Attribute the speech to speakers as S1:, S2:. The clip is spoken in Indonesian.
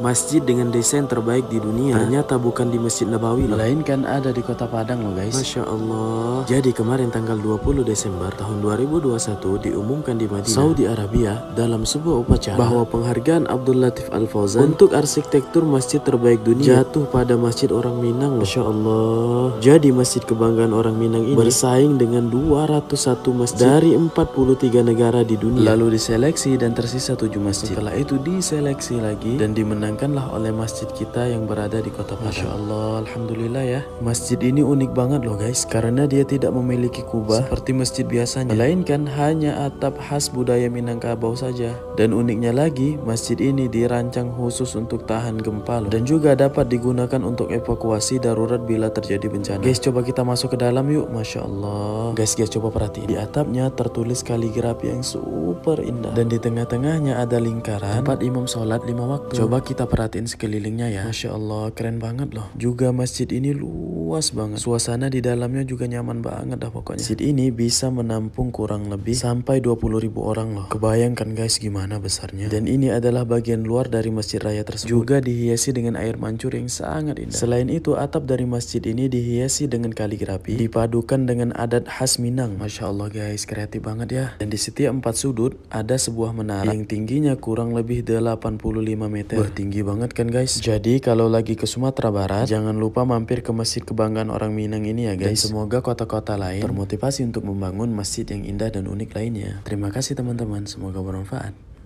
S1: masjid dengan desain terbaik di dunia ternyata bukan di Masjid Nabawi melainkan ada di Kota Padang loh guys. Masya Allah. Jadi kemarin tanggal 20 Desember tahun 2021 diumumkan di Madinah, Saudi Arabia dalam sebuah upacara bahwa penghargaan Abdul Latif Al-Fauzan untuk arsitektur masjid terbaik dunia jatuh pada masjid orang Minang. Masya Allah. Jadi masjid kebanggaan orang Minang ini bersaing dengan 201 masjid dari 43 negara di dunia. Lalu diseleksi dan tersisa 7 masjid. Setelah itu diseleksi lagi dan dimenangkanlah oleh masjid kita yang berada di Kota Padang. Masya Allah, alhamdulillah ya. Masjid ini unik banget loh guys, karena dia tidak memiliki kubah seperti masjid biasanya, melainkan hanya atap khas budaya Minangkabau saja. Dan uniknya lagi, masjid ini dirancang khusus untuk tahan gempa loh, dan juga dapat digunakan untuk evakuasi darurat bila terjadi bencana. Guys, coba kita masuk ke dalam yuk. Masya Allah. Guys, coba perhatiin. Di atapnya tertulis kaligrafi yang super indah, dan di tengah-tengahnya ada lingkaran tempat imam sholat 5 waktu. Coba kita perhatiin sekelilingnya ya. Masya Allah, keren banget loh. Juga masjid ini luas banget. Suasana di dalamnya juga nyaman banget dah pokoknya. Masjid ini bisa menampung kurang lebih sampai 20.000 orang loh. Kebayangkan guys gimana besarnya. Dan ini adalah bagian luar dari masjid raya tersebut. Juga dihiasi dengan air mancur yang sangat indah. Selain itu, atap dari masjid ini dihiasi dengan kaligrafi dipadukan dengan adat khas Minang. Masya Allah guys, kreatif banget ya. Dan di setiap 4 sudut ada sebuah menara yang tingginya kurang lebih 85 meter. Wah, tinggi banget kan guys. Jadi kalau lagi ke Sumatera Barat, jangan lupa mampir ke masjid kebanggaan orang Minang ini ya guys. Dan semoga kota-kota lain termotivasi untuk membangun masjid yang indah dan unik lainnya. Terima kasih teman-teman, semoga bermanfaat.